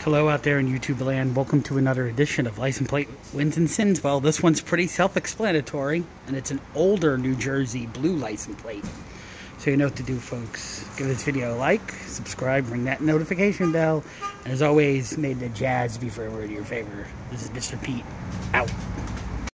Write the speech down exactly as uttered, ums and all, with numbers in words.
Hello out there in YouTube land. Welcome to another edition of License Plate Wins and Sins. Well, this one's pretty self-explanatory, and it's an older New Jersey blue license plate. So you know what to do, folks. Give this video a like, subscribe, ring that notification bell, and as always, may the jazz be forever in your favor. This is Mister Pete, out.